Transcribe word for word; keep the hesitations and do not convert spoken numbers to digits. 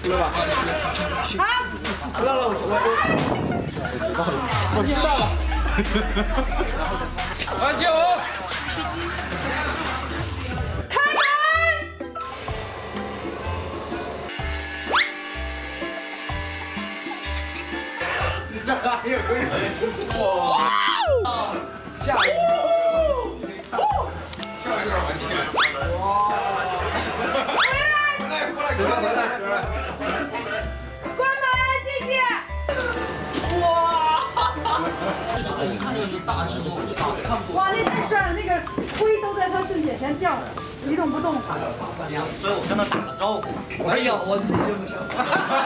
出来吧。 好。 知道了，我我我知道了，我知道了。安静哦。 开门。 你上哪有鬼？哇！吓一跳！吓一跳！哇！回来回来回来回来回来！ 关门，谢谢。哇！ 这一看就是大制作，就打看不懂。 哇，那太帅了，那个灰都在他是眼前掉，一动不动。 所以我跟他打了招呼。哎呀，我自己就不行。